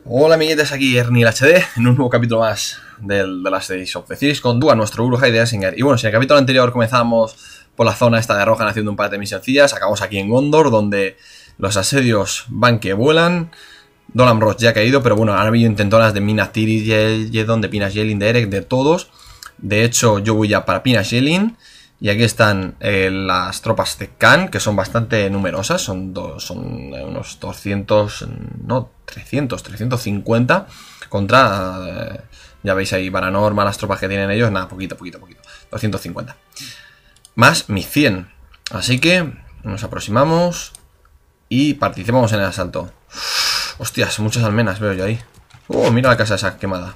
Hola amiguetes, aquí Ernie el HD en un nuevo capítulo más de las Days of the Series con Dua, nuestro Urujai de Asinger. Y bueno, si en el capítulo anterior comenzamos por la zona esta de Rohan haciendo un par de misioncillas, acabamos aquí en Gondor, donde los asedios van que vuelan. Dolan Ross ya ha caído, pero bueno, ahora habido intentonas de Minas Tirith, Jedon, de Pinas Yelin, de Erek, de todos. De hecho, yo voy ya para Pinas Yelin. Y aquí están las tropas de Khan, que son bastante numerosas, son unos 200, no, 350 contra, ya veis ahí, Varanor, las tropas que tienen ellos, nada, poquito, 250. Más mis 100, así que nos aproximamos y participamos en el asalto. Hostias, muchas almenas veo yo ahí. Mira la casa esa quemada.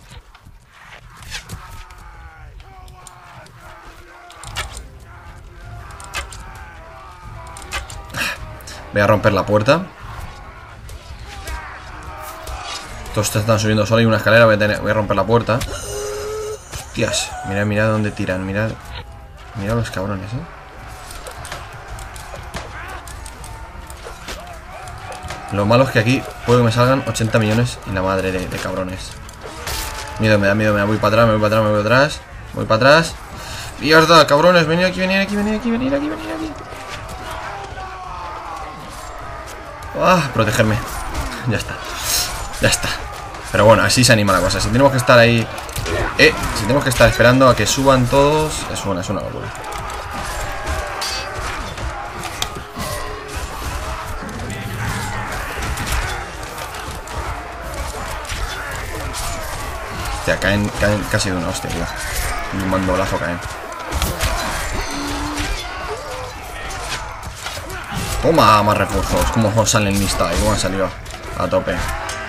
Voy a romper la puerta. Todos están subiendo solo. Hay una escalera. Voy a romper la puerta. Hostias. Mira dónde tiran. Mira los cabrones, Lo malo es que aquí puede que me salgan 80 millones y la madre de cabrones. Miedo, me da. Voy para atrás. Voy para atrás. ¡Mierda, cabrones! Venid aquí. Protegerme. Ya está. Pero bueno, así se anima la cosa. Si tenemos que estar ahí, si tenemos que estar esperando a que suban todos, es una locura. Hostia, caen casi de una hostia, tío. Un mandolazo caen. Toma, más refuerzos. Como salen lista y cómo han salido a tope.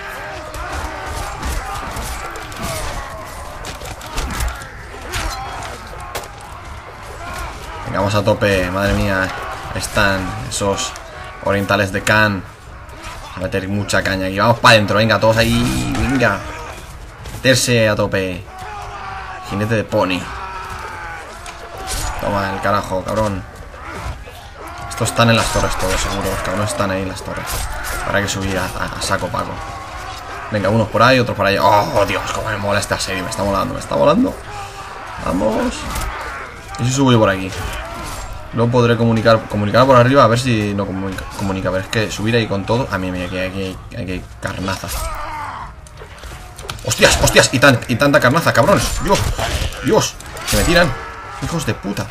Venga, vamos a tope. Madre mía. Están esos orientales de Khan. A meter mucha caña aquí. Vamos para adentro. Venga, todos ahí. Venga. Meterse a tope. Jinete de pony. Toma el carajo, cabrón. Estos están en las torres todos, seguro. Los cabrones están ahí en las torres. Habrá que subir a saco paco. Venga, unos por ahí, otros por ahí. ¡Oh, Dios! Cómo me mola este asedio. Me está volando. Vamos. Y si subo yo por aquí. Luego podré comunicar por arriba. A ver si no comunica. A ver, es que subir ahí con todo. A mí aquí hay carnaza. ¡Hostias! Y tanta carnaza, cabrones. ¡Dios! Que me tiran. Hijos de puta.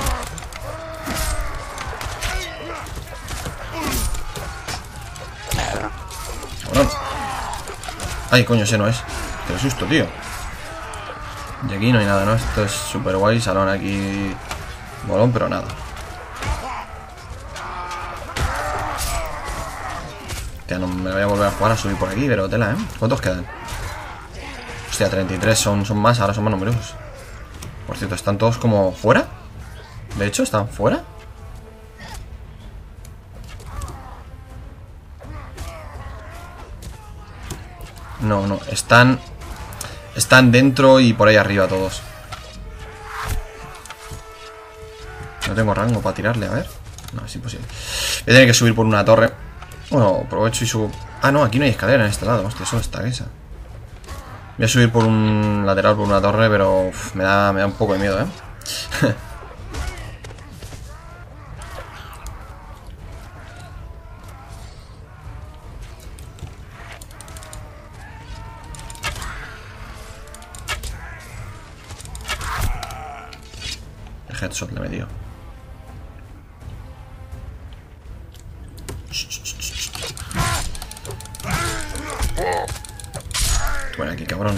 Ay, coño, ese no es. Qué susto, tío. Y aquí no hay nada, ¿no? Esto es súper guay. Salón aquí. Bolón, pero nada. Hostia, no me voy a volver a jugar a subir por aquí, pero tela, ¿eh? ¿Cuántos quedan? Hostia, 33 son más, ahora son más numerosos. Por cierto, ¿están todos como fuera? De hecho, ¿están fuera? No, están dentro y por ahí arriba todos. No tengo rango para tirarle, a ver. No, es imposible. Voy a tener que subir por una torre. Bueno, aprovecho y subo. Ah, no, aquí no hay escalera en este lado. Hostia, solo está esa. Voy a subir por un lateral, por una torre, pero me da un poco de miedo, Headshot le me dio. Bueno, aquí, cabrón.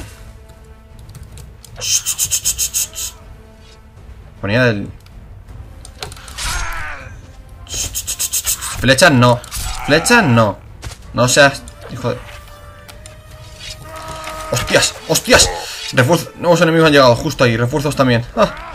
Ponía del... Flechas no. No seas... Hijo de... ¡Hostias! Refuerzos. Nuevos enemigos han llegado justo ahí. Refuerzos también.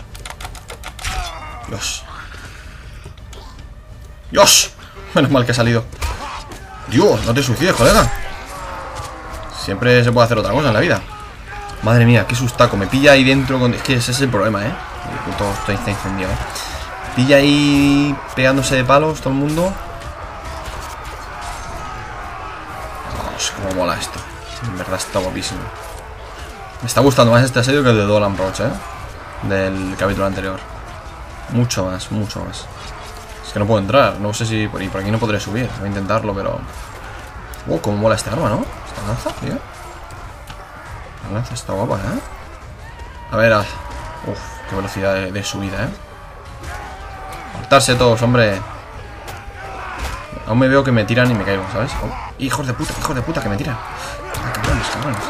Dios. Menos mal que ha salido. Dios, no te suicides, colega. Siempre se puede hacer otra cosa en la vida. Madre mía, qué sustaco. Me pilla ahí dentro con... Es que ese es el problema, El puto está incendiado, Pilla ahí pegándose de palos todo el mundo. Vamos, cómo mola esto. En verdad está guapísimo. Me está gustando más este asedio que el de Dolan Roach, del capítulo anterior. Mucho más, mucho más. Es que no puedo entrar, no sé si por aquí no podré subir. Voy a intentarlo, pero... cómo mola este arma, ¿no? Esta lanza, tío. La lanza está guapa, A ver, qué velocidad de subida, Cortarse todos, hombre. Aún me veo que me tiran y me caigo, ¿sabes? Hijos de puta, que me tiran. Cabrones, cabrones.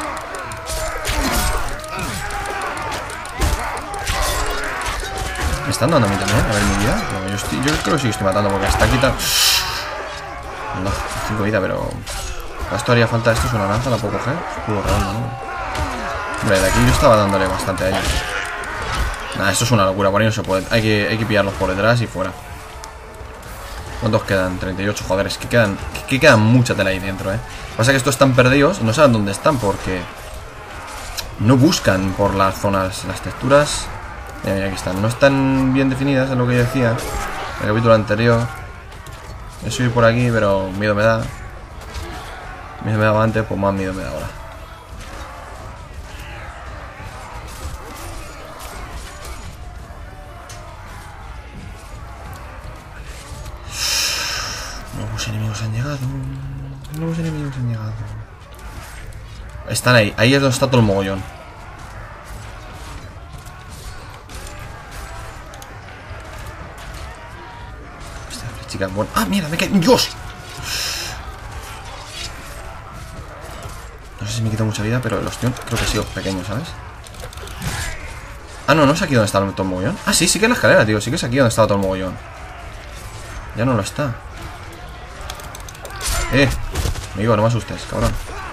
¿Me están dando a mí también? A ver mi vida. No, yo creo que sí estoy matando porque está quitando. No, 5 vida, pero... esto haría falta. Esto es una lanza, la puedo coger. Escudo redondo, ¿no? Hombre, de aquí yo estaba dándole bastante a ellos. Nah, esto es una locura, por ahí no se puede. Hay que pillarlos por detrás y fuera. ¿Cuántos quedan? 38, joder, es que quedan mucha tela ahí dentro, Pasa que estos están perdidos, no saben dónde están porque no buscan por las zonas, las texturas. Mira, aquí están, no están bien definidas, es lo que yo decía en el capítulo anterior. He subido por aquí, pero miedo me da. Miedo me daba antes, pues más miedo me da ahora. Nuevos enemigos han llegado. Nuevos enemigos han llegado. Están ahí. Ahí es donde está todo el mogollón. Esta chica, bueno. ¡Ah, mierda! ¡Me cae! ¡Dios! No sé si me quita mucha vida, pero el ostión creo que ha sido pequeño, ¿sabes? Ah, no, no es aquí donde está todo el mogollón. Ah, sí, sí que es la escalera, tío. Sí que es aquí donde estaba todo el mogollón. Ya no lo está. Amigo, no me asustes, cabrón.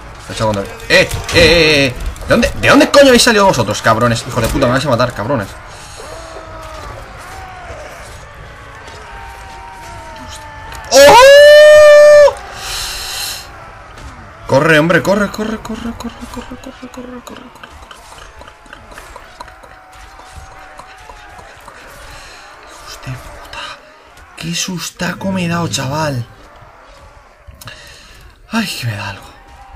¿De dónde coño habéis salido vosotros, cabrones? Hijo de puta, me vais a matar, cabrones. ¡Oh! Corre, hombre, corre. Hijos de puta. Qué sustaco me he dado, chaval. Ay, que me da algo.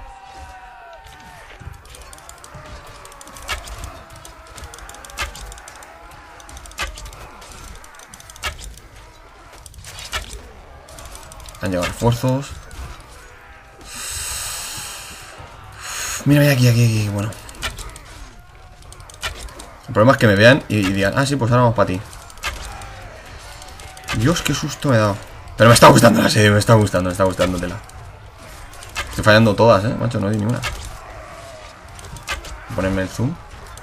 Han llegado refuerzos. Mira, aquí, bueno. El problema es que me vean y digan, ah, sí, pues ahora vamos para ti. Dios, qué susto me he dado. Pero me está gustando la serie, me está gustando tela. Estoy fallando todas, macho, no hay ni una. Ponerme el zoom.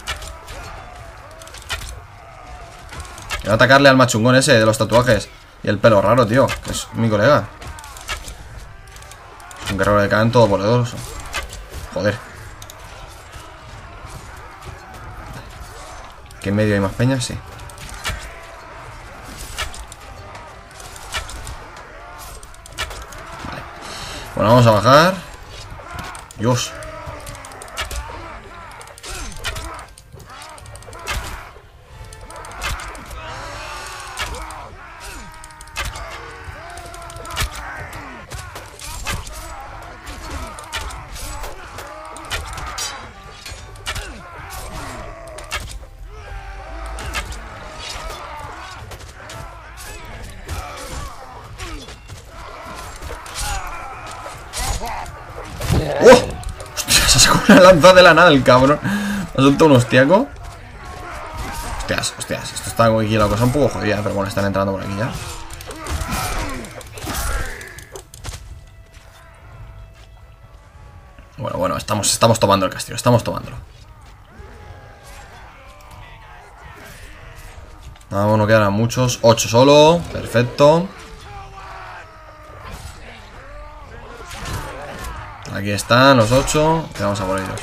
Quiero atacarle al machungón ese de los tatuajes y el pelo raro, tío, que es mi colega. Es un guerrero de Khan todopoderoso. Joder. ¿Que en medio hay más peñas? Sí. Vale. Bueno, vamos a bajar. Dios. ¡Oh! ¡Hostia! Se sacó una lanza de la nada el cabrón. Ha soltado un hostiaco. Hostias. Esto está aquí la cosa un poco jodida, pero bueno, están entrando por aquí ya. Bueno, estamos tomando el castillo. Estamos tomándolo. Vamos, no quedan muchos. 8 solo. Perfecto. Aquí están los 8. Vamos a por ellos.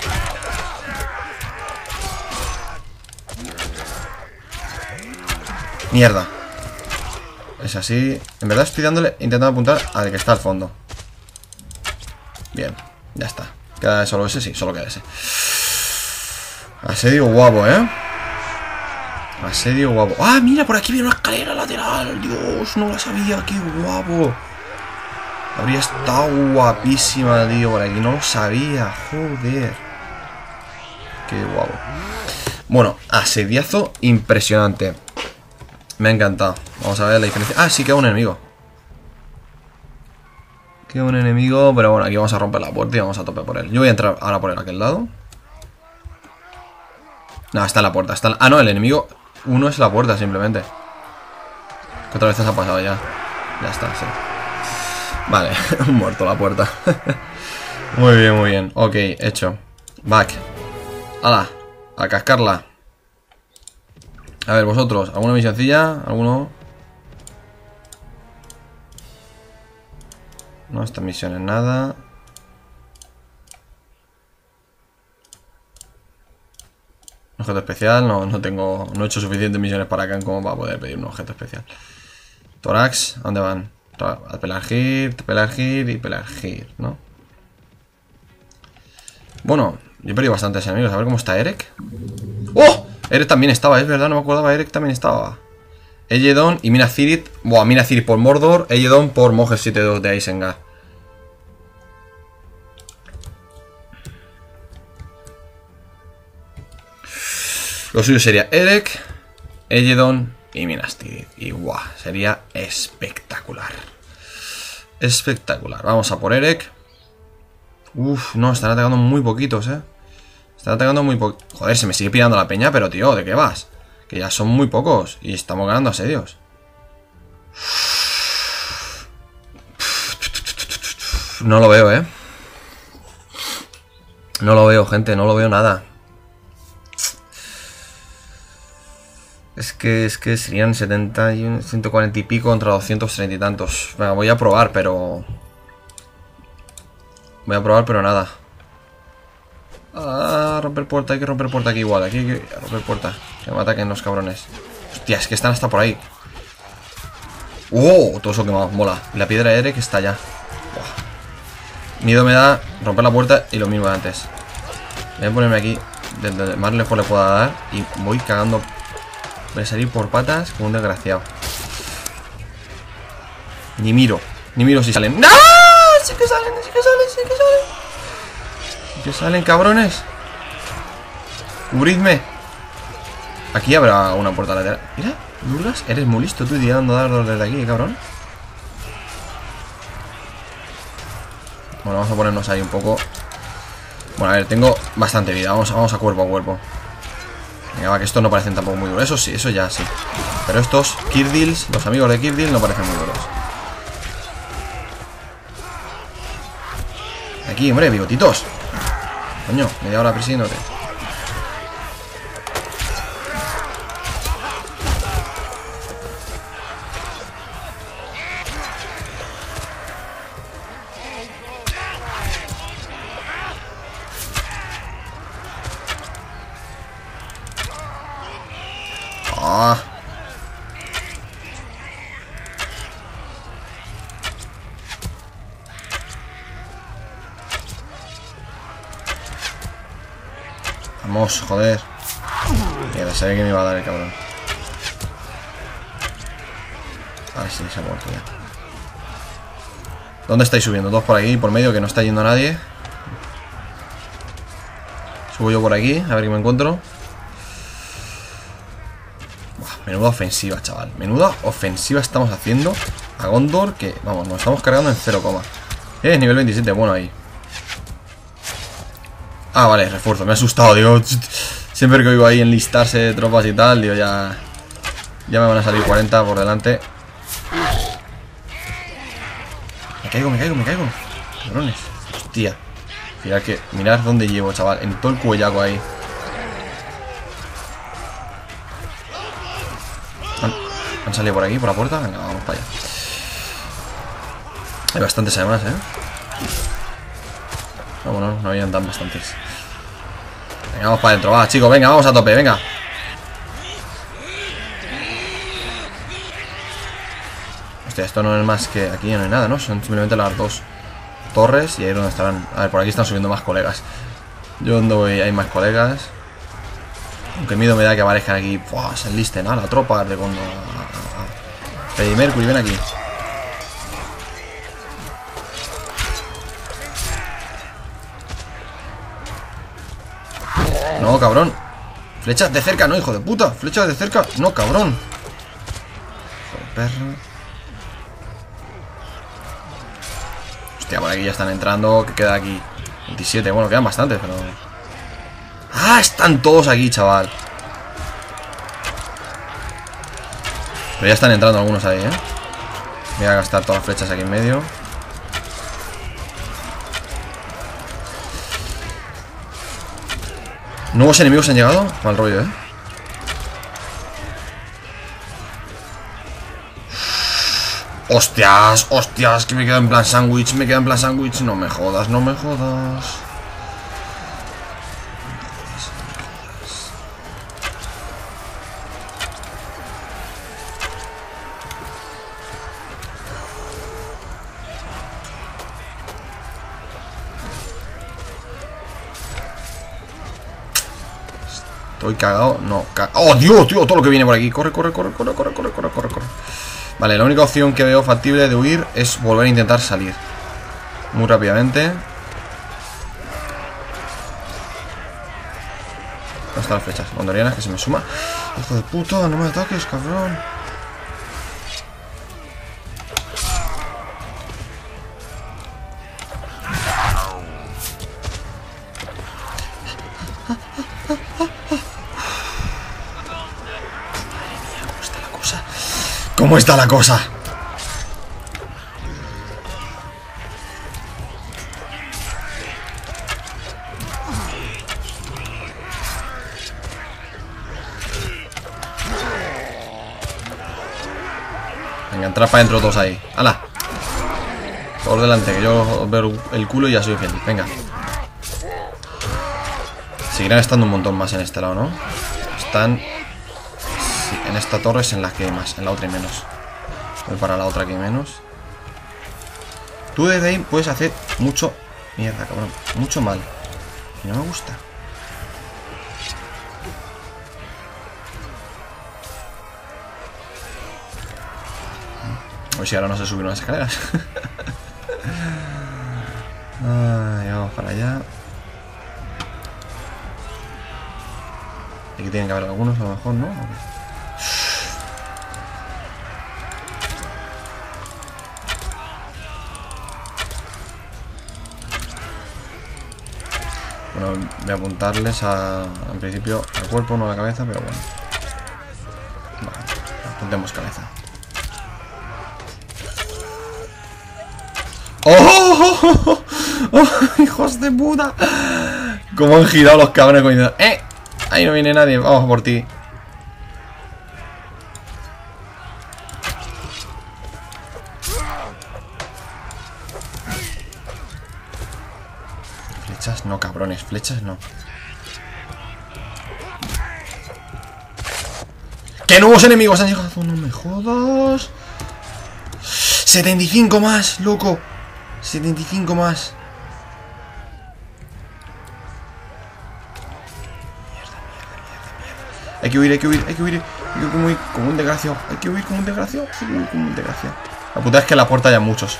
Mierda. Es así. En verdad estoy intentando apuntar al que está al fondo. Bien, ya está. ¿Queda solo ese? Sí, solo queda ese. Asedio guapo, Asedio guapo. ¡Ah, mira! Por aquí viene una escalera lateral. Dios, no la sabía. ¡Qué guapo! Habría estado guapísima, tío, por aquí. No lo sabía, joder. Qué guapo. Bueno, asediazo impresionante. Me ha encantado. Vamos a ver la diferencia. Ah, sí, queda un enemigo. Queda un enemigo, pero bueno, aquí vamos a romper la puerta y vamos a tope por él. Yo voy a entrar ahora por aquel lado. No, está en la puerta. Ah, no, el enemigo. Uno es la puerta, simplemente. Que otra vez se ha pasado ya. Ya está, sí. Vale, muerto la puerta. Muy bien, muy bien. Ok, hecho. Back. ¡Hala! A cascarla. A ver, vosotros, ¿alguna misioncilla? ¿Alguno? No, esta misión es nada. Objeto especial, no tengo. No he hecho suficientes misiones para acá como para poder pedir un objeto especial. Tórax, ¿a dónde van? A pelargir y pelargir, ¿no? Bueno, yo he perdido bastantes enemigos. A ver cómo está Erek. ¡Oh! Erek también estaba, es verdad, no me acordaba. Erek también estaba. Elledon y Mina Tirith. Buah, Mina Tirith por Mordor. Elledon por Mojer 7-2 de Isengard. Lo suyo sería Erek, Elledon y Minas Tirith. Y guau, sería espectacular. Espectacular. Vamos a por Erek. Uf, no, están atacando muy poquitos, Están atacando muy poquitos. Joder, se me sigue pirando la peña, pero tío, ¿de qué vas? Que ya son muy pocos y estamos ganando asedios. No lo veo, No lo veo, gente, no lo veo nada. Es que serían 70 y 140 y pico contra 230 y tantos. Venga, voy a probar, pero... Voy a probar, pero nada. Ah, romper puerta, hay que romper puerta aquí igual. Aquí hay que romper puerta. Que me ataquen los cabrones. Hostia, es que están hasta por ahí. ¡Oh! Todo eso quemado, mola. Y la piedra de que está allá. Buah. Miedo me da romper la puerta y lo mismo de antes. Voy a ponerme aquí donde más lejos le pueda dar. Y voy cagando. Voy a salir por patas como un desgraciado. Ni miro si salen. ¡No! Sí que salen, sí que salen, sí que salen. Sí que salen, cabrones. Cubridme. Aquí habrá una puerta lateral. Mira, Lurgas, eres muy listo tú tirando dardos desde aquí, cabrón. Bueno, vamos a ponernos ahí un poco. Bueno, a ver, tengo bastante vida. Vamos a cuerpo a cuerpo. Venga, va, que estos no parecen tampoco muy duros. Eso sí, eso ya sí. Pero estos Kirdils, los amigos de Kirdil, no parecen muy duros. Aquí, hombre, bigotitos. Coño, media hora persiguiéndote. Ah. Vamos, joder. Mierda, sabía que me iba a dar el cabrón. Ah, sí, se ha muerto ya. ¿Dónde estáis subiendo? Dos por aquí, por medio, que no está yendo nadie. Subo yo por aquí, a ver qué me encuentro. Buah, menuda ofensiva, chaval. Menuda ofensiva estamos haciendo a Gondor, que, vamos, nos estamos cargando en 0, nivel 27, bueno ahí. Ah, vale, refuerzo, me he asustado, digo. Siempre que oigo ahí enlistarse tropas y tal, digo, ya me van a salir 40 por delante. Me caigo. Cabrones. Hostia. Mirad dónde llevo, chaval. En todo el cuellaco ahí. ¿Han salido por aquí, por la puerta? Venga, vamos para allá. Hay bastantes además, No, bueno, no habían tan bastantes. Venga, vamos para adentro, va, chicos, venga, vamos a tope, venga. Hostia, esto no es más que... Aquí ya no hay nada, ¿no? Son simplemente las dos torres y ahí es donde estarán. A ver, por aquí están subiendo más colegas. Yo donde voy hay más colegas. Aunque miedo me da que aparezcan aquí. ¡Fua! Se enlisten, la tropa de cuando... Freddie Mercury, ven aquí. No, cabrón. Flechas de cerca, no, hijo de puta. Flechas de cerca, no, cabrón. Hijo de perro. Hostia, por aquí ya están entrando. ¿Qué queda aquí? 27, bueno, quedan bastantes, pero... ¡Ah! Están todos aquí, chaval. Pero ya están entrando algunos ahí, Voy a gastar todas las flechas aquí en medio. Nuevos enemigos han llegado. Mal rollo, Hostias, hostias, que me quedo en plan sándwich. Me quedo en plan sándwich. No me jodas, no me jodas. Estoy cagado, no, ¡oh, Dios, tío! Todo lo que viene por aquí. Corre, corre, corre, corre, corre, corre, corre, corre, corre. Vale, la única opción que veo factible de huir es volver a intentar salir muy rápidamente. ¿Dónde están las flechas? Gondoriana, que se me suma. Hijo de puta, no me ataques, cabrón. ¿Cómo está la cosa? Venga, entrar para adentro todos ahí. ¡Hala! Por delante, que yo veo el culo y ya soy feliz. Venga. Seguirán estando un montón más en este lado, ¿no? Están... Sí, en esta torre es en la que hay más. En la otra hay menos. Voy para la otra que hay menos. Tú desde ahí puedes hacer mucho... Mierda, cabrón. Mucho mal. Y no me gusta. A ver si ahora no se subieron las escaleras. Ay, vamos para allá. Aquí tienen que haber algunos, a lo mejor, ¿no? Bueno, voy a apuntarles en principio al cuerpo, no a la cabeza, pero bueno. Vale, apuntemos cabeza. ¡Oh! ¡Oh! ¡Hijos de puta! Cómo han girado los cabrones coño. Ahí no viene nadie, vamos por ti. Flechas no, cabrones, flechas no. ¡Qué nuevos enemigos han llegado! ¡No me jodas! 75 más, loco. 75 más. Hay que huir, hay que huir, hay que huir. Hay que huir como un desgraciado. Hay que huir como un desgraciado. Hay que huir como un desgraciado. La puta es que en la puerta hay muchos.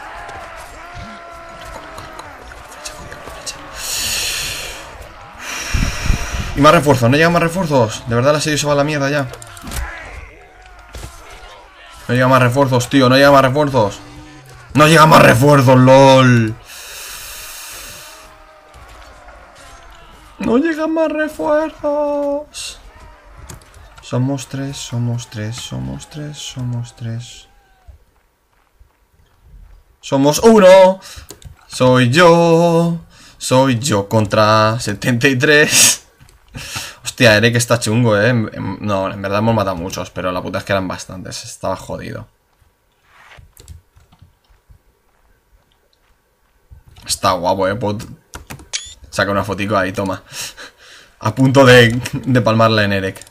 Y más refuerzos, no llegan más refuerzos. De verdad el asedio se va a la mierda ya. No llegan más refuerzos, tío, no llegan más refuerzos. No llegan más refuerzos, lol. No llegan más refuerzos. Somos tres, somos tres, somos tres, somos tres. Somos uno. Soy yo contra 73. Hostia, Eric está chungo, No, en verdad hemos matado muchos, pero la puta es que eran bastantes. Estaba jodido. Está guapo, Saca una fotico ahí, toma. A punto de palmarla en Eric.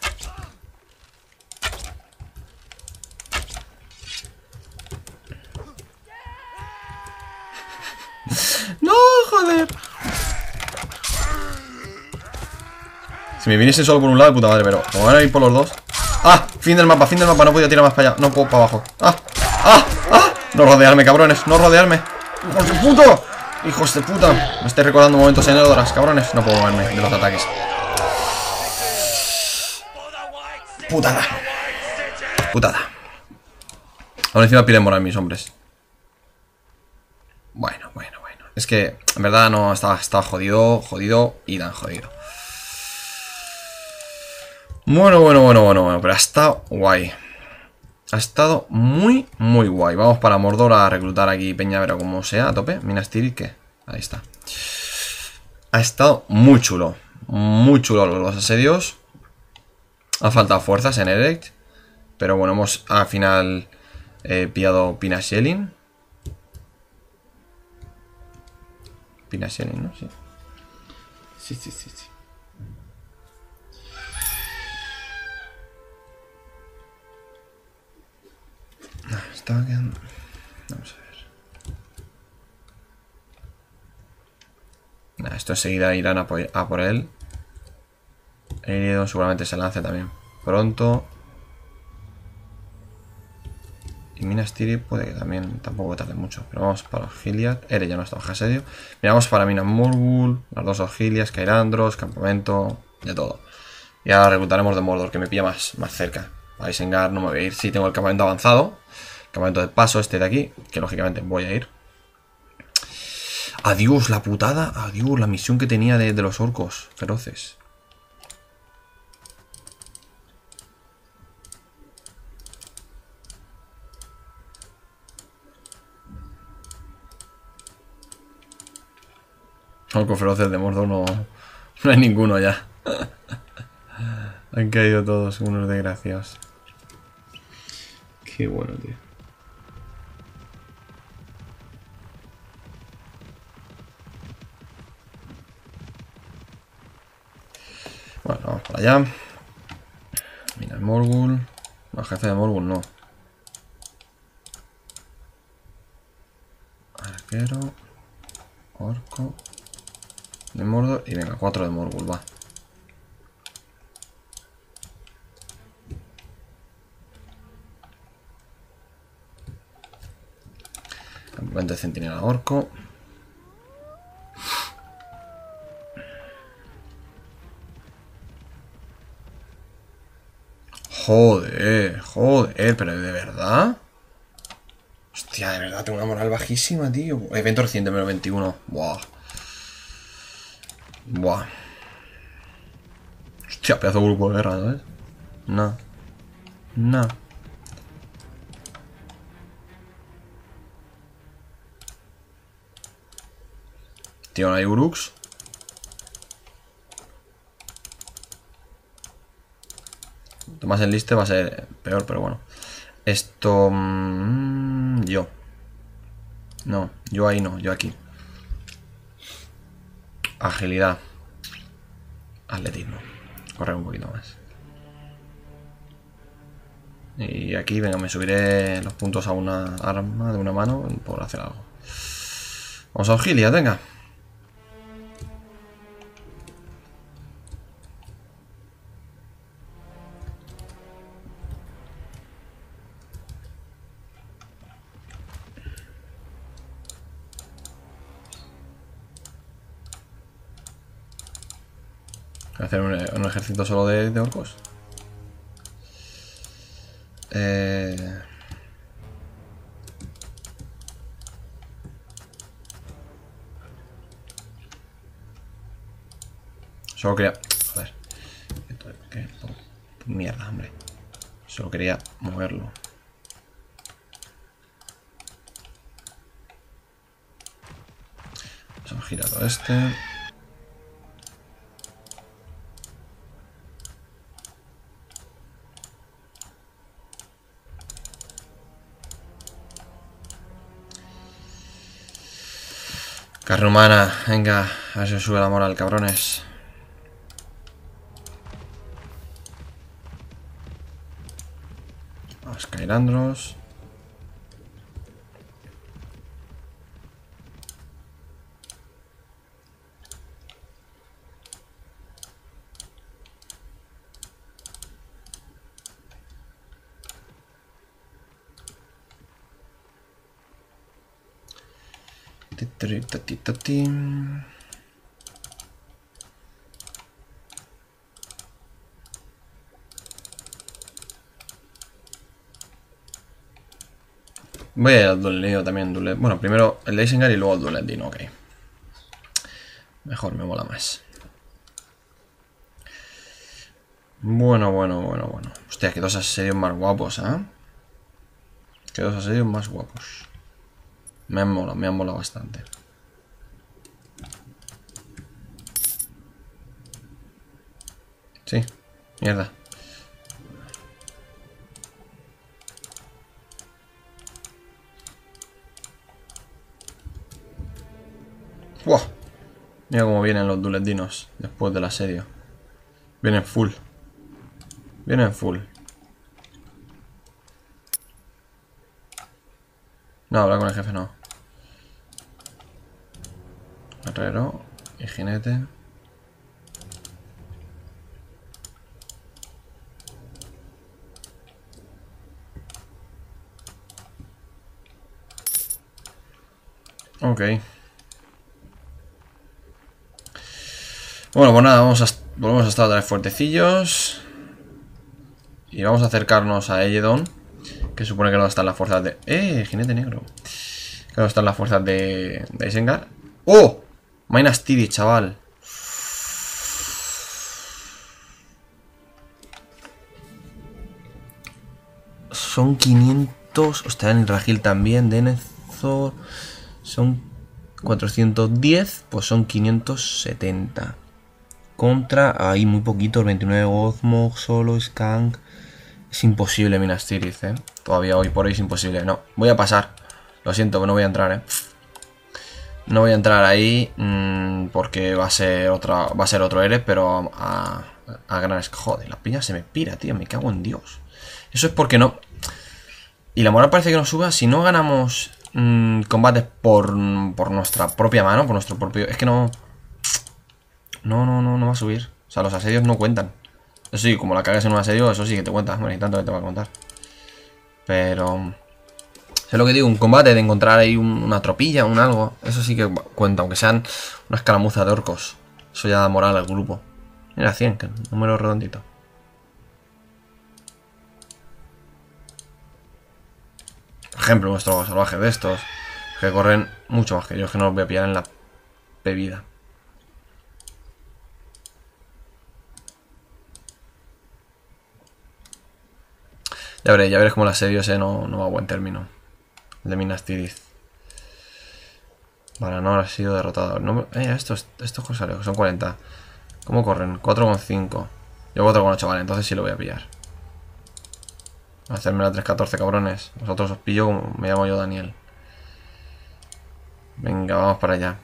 ¡No, joder! Si me viniesen solo por un lado, de puta madre, pero como van a ir por los dos. ¡Ah! Fin del mapa, no podía tirar más para allá. No puedo para abajo. ¡Ah! ¡Ah! ¡Ah! No rodearme, cabrones, no rodearme. ¡Hijos de puta! ¡Hijos de puta! Me estoy recordando momentos en Eldoras, cabrones. No puedo moverme de los ataques. Putada. Putada. Aún encima piden moral mis hombres. Bueno. Es que, en verdad, no, estaba jodido y tan jodido. Bueno, pero ha estado guay. Ha estado muy guay. Vamos para Mordor a reclutar aquí Peñavera como sea, a tope. Minas Tirith, ¿qué? Ahí está. Ha estado muy chulo. Muy chulo los asedios. Ha faltado fuerzas en Erect. Pero bueno, hemos al final pillado Pinashelin. Pinashelin, ¿no? Sí. Sí. Estaba quedando... Vamos a ver. Esto enseguida irán a por él. Herido seguramente se lance también pronto. Y Minas Tirith puede que también tampoco tarde mucho. Pero vamos para Osgiliath. Ere ya no está bajo asedio. Miramos para Minas Morgul. Las dos Osgiliaths, Cairandros, campamento, de todo. Y ahora reclutaremos de Mordor, que me pilla más cerca. A Isengard no me voy a ir. Sí, tengo el campamento avanzado. El campamento de paso este de aquí, que lógicamente voy a ir. Adiós, la putada. Adiós, la misión que tenía de los orcos feroces. Orcos feroces de Mordor no hay ninguno ya. Han caído todos unos desgraciados. Qué bueno, tío. Bueno, vamos para allá. Mira el Morgul. No, el jefe de Morgul no. Arquero. Orco. De Mordor. Y venga, 4 de Morgul, va. Campamento de centinela orco. Joder, pero ¿de verdad? Hostia, de verdad, tengo una moral bajísima, tío. Evento reciente, menos 21. Buah. Hostia, pedazo de grupo de guerra, ¿sabes? No. Tío, no hay Uruks. Más el liste va a ser peor, pero bueno. Esto... yo. No, yo ahí no, yo aquí. Agilidad. Atletismo. Correr un poquito más. Y aquí, venga, me subiré los puntos a una arma de una mano por hacer algo. Vamos a Osgiliath, venga. Hacer un ejército solo de orcos. Solo quería... Joder. ¿Qué? Mierda, hombre. Solo quería moverlo. Vamos a girar todo este. Carne humana, venga, a ver si sube la moral, cabrones. Vamos, Cairandros. Voy a ir al Dueledino también. Bueno, primero el de Isengard y luego el Dueledino, ok. Mejor, me mola más. Bueno. Hostia, que dos asedios más guapos, ¿eh? Que dos asedios más guapos. Me han molado bastante. Sí, mierda. ¡Wow! Mira cómo vienen los Dueledinos después del asedio. Vienen full. Vienen full. No, hablar con el jefe no. Herrero y jinete. Ok. Bueno, pues nada, volvemos a estar otra vez fuertecillos. Y vamos a acercarnos a Elledon, que supone que no están las fuerzas de... jinete negro. Que no están las fuerzas de Isengard. ¡Oh! Minas Tirith, chaval. Son 500... Hostia, en Ragil también, Denethor. Son 410, pues son 570. Contra, ahí muy poquito, 29 Gothmog, solo, Skank. Es imposible Minas Tirith, Todavía hoy por hoy es imposible. No, voy a pasar. Lo siento, pero no voy a entrar, No voy a entrar ahí porque va a ser otro Ere, pero a gran escala. Joder, la piña se me pira, tío. Me cago en Dios. Eso es porque no. Y la moral parece que nos suba si no ganamos combates por nuestra propia mano, por nuestro propio. Es que no. No va a subir. O sea, los asedios no cuentan. Eso sí, como la cagas en un asedio, eso sí que te cuenta. Bueno, y tanto que te va a contar. Pero... sé lo que digo, un combate de encontrar ahí una tropilla, un algo. Eso sí que cuenta, aunque sean una escaramuza de orcos. Eso ya da moral al grupo. Mira, 100, que número redondito. Por ejemplo, nuestros salvajes de estos, que corren mucho más que yo, que no los voy a pillar en la bebida. Ya veréis cómo el asedio ese no va a buen término. El de Minas Tirith. Vale, no ha sido derrotado. No, estos cosas son 40. ¿Cómo corren? 4,5. Yo 4,8, vale, entonces sí lo voy a pillar. Hacerme la 3,14, cabrones. Vosotros os pillo como me llamo yo Daniel. Venga, vamos para allá.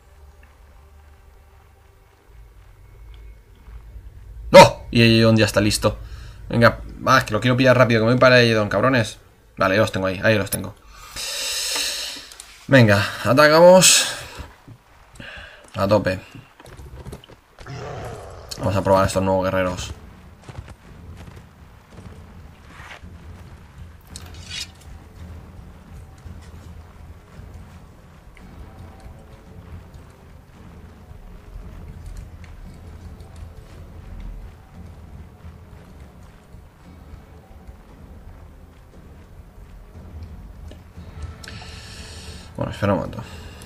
¡No! Y Elledon ya está listo. Venga, va, es que lo quiero pillar rápido, que me voy para Elledon, cabrones. Vale, los tengo ahí los tengo. Venga, atacamos. A tope. Vamos a probar estos nuevos guerreros. Bueno, espera un momento.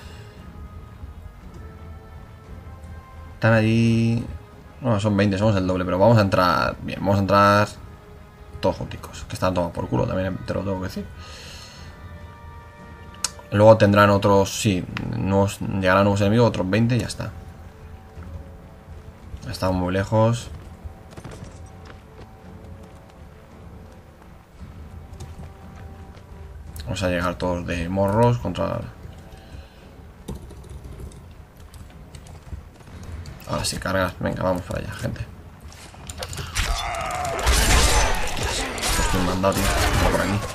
Están allí... no, son 20, somos el doble, pero vamos a entrar... bien, vamos a entrar... todos junticos, que están tomados por culo, también te lo tengo que decir. Luego tendrán otros... sí, llegarán nuevos enemigos, otros 20 y ya está. Estamos muy lejos. Vamos a llegar todos de morros contra... ahora sí, cargas. Venga, vamos para allá, gente. Estoy mandado, tío. Venga por aquí.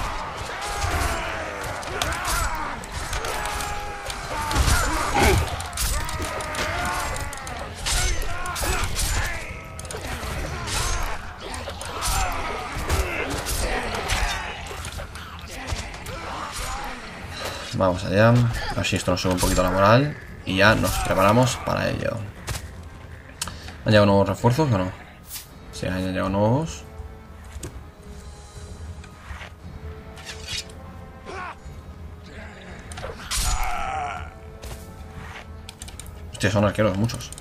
Vamos allá. A ver si esto nos sube un poquito la moral. Y ya nos preparamos para ello. ¿Han llegado nuevos refuerzos o no? Sí, han llegado nuevos. Hostia, son arqueros muchos.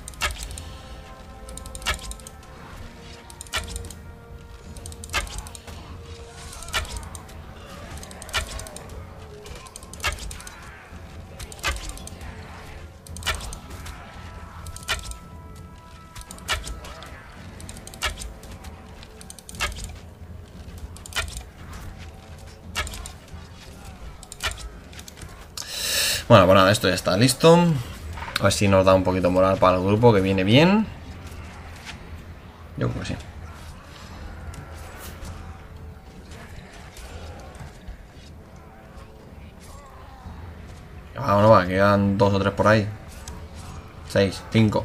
Bueno, pues nada, esto ya está listo. A ver si nos da un poquito de moral para el grupo, que viene bien. Yo creo que sí. Vámonos, va, quedan 2 o 3 por ahí. 6, 5.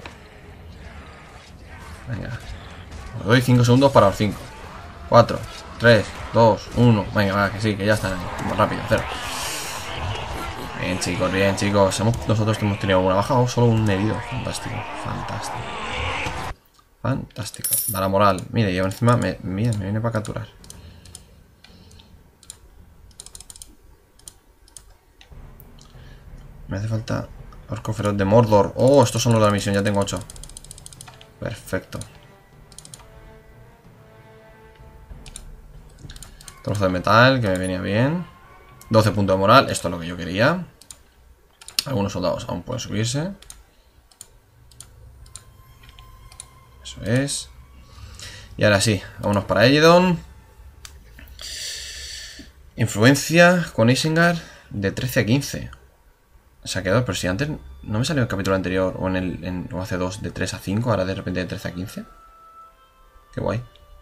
Venga. Os doy 5 segundos para los 5. 4, 3, 2, 1. Venga, va, que sí, que ya están. Más rápido, 0. Bien, chicos, bien, chicos. Nosotros que hemos tenido alguna baja o solo un herido. Fantástico, fantástico. Fantástico. Da la moral. Mire, y encima me viene para capturar. Me hace falta Orco Feroz de Mordor. Oh, estos son los de la misión, ya tengo 8. Perfecto. Trozo de metal, que me venía bien. 12 puntos de moral, esto es lo que yo quería. Algunos soldados aún pueden subirse. Eso es. Y ahora sí, vámonos para Eidon. Influencia con Isengard de 13 a 15. Saqueador, pero si antes no me salió en el capítulo anterior o hace 2 de 3 a 5, ahora de repente de 13 a 15. Qué guay.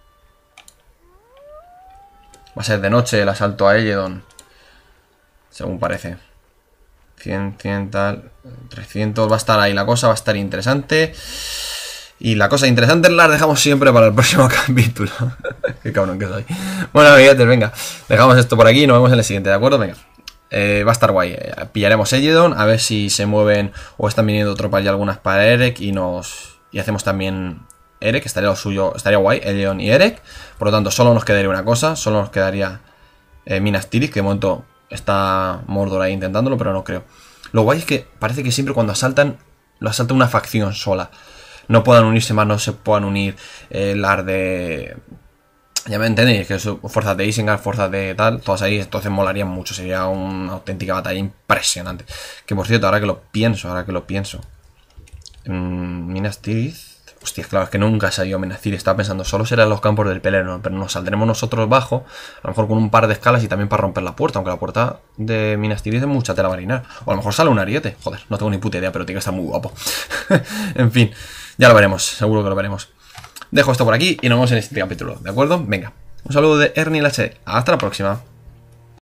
Va a ser de noche el asalto a Eidon, según parece. 100 tal, 300, va a estar ahí la cosa, va a estar interesante. Y la cosa interesante la dejamos siempre para el próximo capítulo. Qué cabrón que soy. Bueno, amiguetes, venga, dejamos esto por aquí y nos vemos en el siguiente, ¿de acuerdo? Venga. Va a estar guay. Pillaremos Eidon, a ver si se mueven o están viniendo tropas ya algunas para Erek y hacemos también Erek, estaría lo suyo, estaría guay, Eidon y Erek. Por lo tanto, solo nos quedaría una cosa, solo nos quedaría Minas Tirith, que de momento está Mordor ahí intentándolo, pero no creo. Lo guay es que parece que siempre cuando asaltan, lo asalta una facción sola. No puedan unirse más, no se puedan unir las de... Ya me entendéis, que son fuerzas de Isengard, fuerzas de tal, todas ahí, entonces molarían mucho, sería una auténtica batalla impresionante. Que por cierto, ahora que lo pienso, Minas Tirith, hostia, claro, es que nunca salió Minas Tirith, estaba pensando, solo serán los campos del Pelennor, pero nos saldremos nosotros bajo, a lo mejor con un par de escalas y también para romper la puerta, aunque la puerta de Minas Tirith es mucha tela marinera, o a lo mejor sale un ariete, joder, no tengo ni puta idea, pero tiene que estar muy guapo. En fin, ya lo veremos, seguro que lo veremos. Dejo esto por aquí y nos vemos en este capítulo, ¿de acuerdo? Venga, un saludo de Ernie HD. Hasta la próxima.